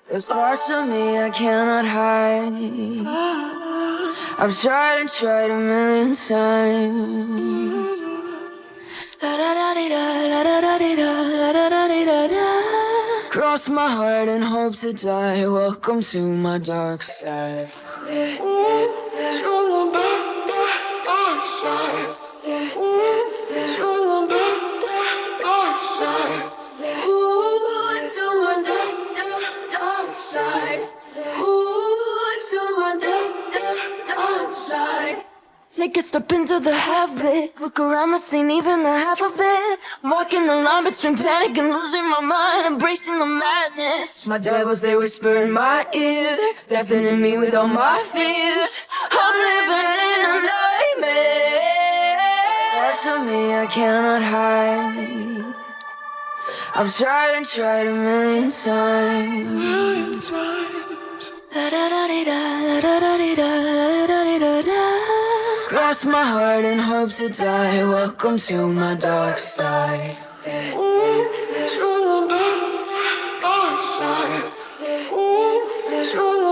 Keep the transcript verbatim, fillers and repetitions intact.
There's parts of me I cannot hide. I've tried and tried a million times. Cross my heart and hope to die. Welcome to my dark side. Dark side. Dark side. Ooh, to my dark side. Ooh, to my dark side. Take a step into the habit. Look around the scene, even the half of it. Walking the line between panic and losing my mind, embracing the madness. My devils, they whisper in my ear, deafening me with all my fears. I'm living in a nightmare. Parts of me I cannot hide. I've tried and tried a million times. Million times. Da da da da da da da da da da. Cross my heart and hope to die. Welcome to my dark side. Ooh, to my dark side. Ooh, to